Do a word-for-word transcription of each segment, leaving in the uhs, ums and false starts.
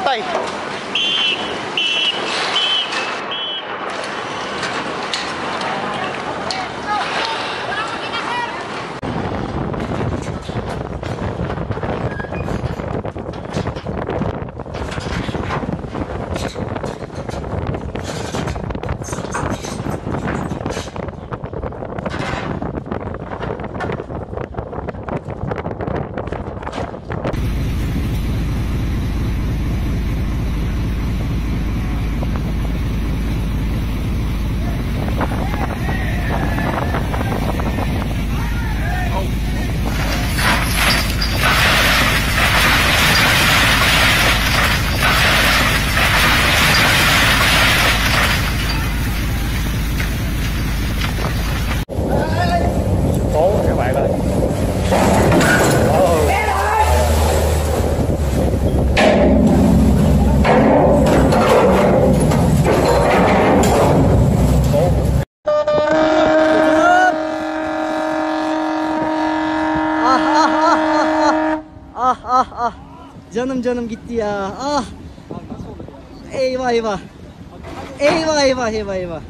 Bye. Ah ah ah. Canım canım gitti ya. Ah. Eyvah eyvah. Eyvah eyvah eyvah eyvah.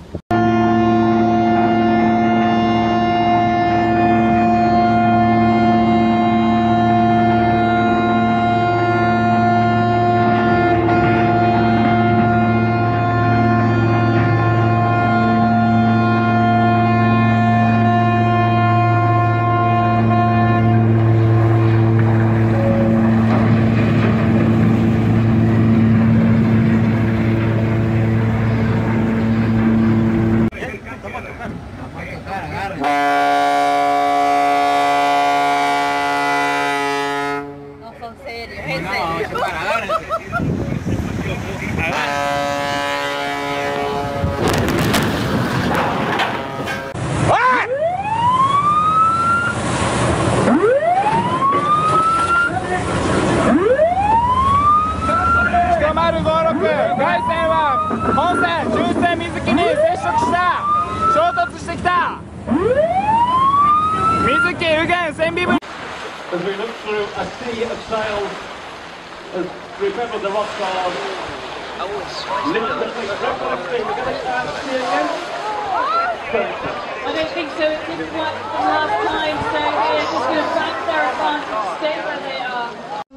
As we look through a sea of sails, as remember the rocks are literally reflecting, we're going to start steering in. I don't think so, it didn't work the last time, so they're just going to back their advantage, stay where they are.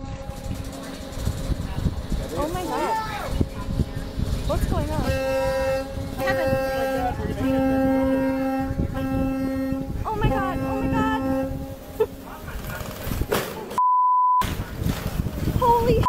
Oh my god. What's going on? Kevin. Oh my god, oh my god. Holy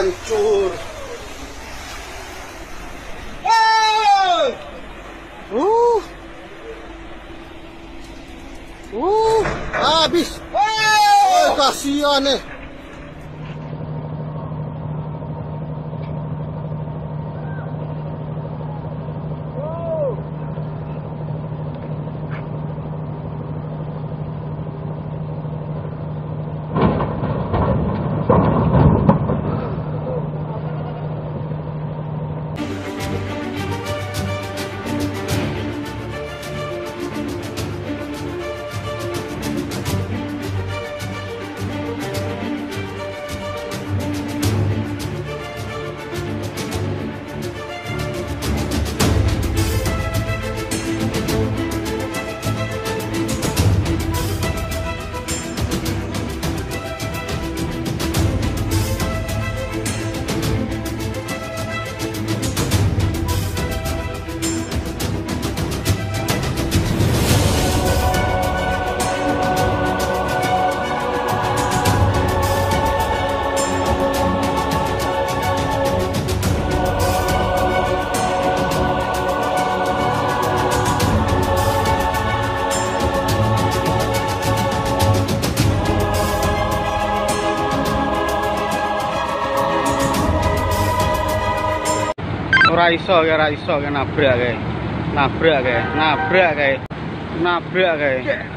hancur. Oh! Uh. Uh, habis. Oh, kasihan nih. Ora iso kae, ora iso kae nabrak kae. Nabrak kae, nabrak kae. Nabrak kae.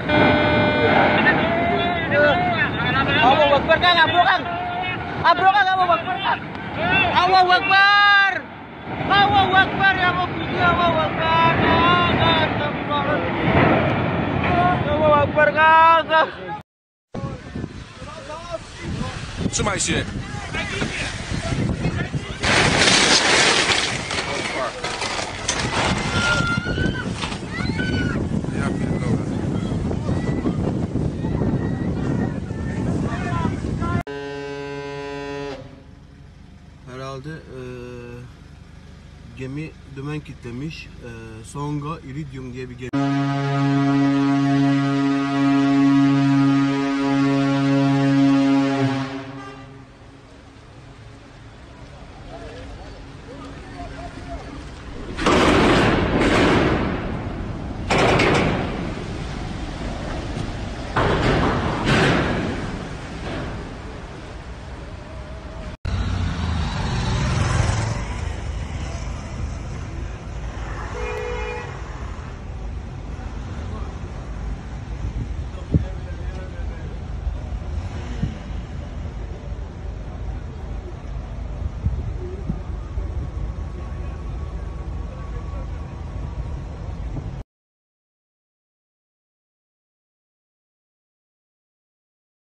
Allahu Akbar Kang, abro Kang. Abro Kang, Allahu Akbar Kang. Allahu Akbar. Allahu Akbar ya Rabbi, Allahu Akbar. Allahu Akbar Kang. Trzymaj się. Ja pierdolę. Herhalde eee, gemi dümen kitlemiş. Eee, Songa Iridium diye bir gemi.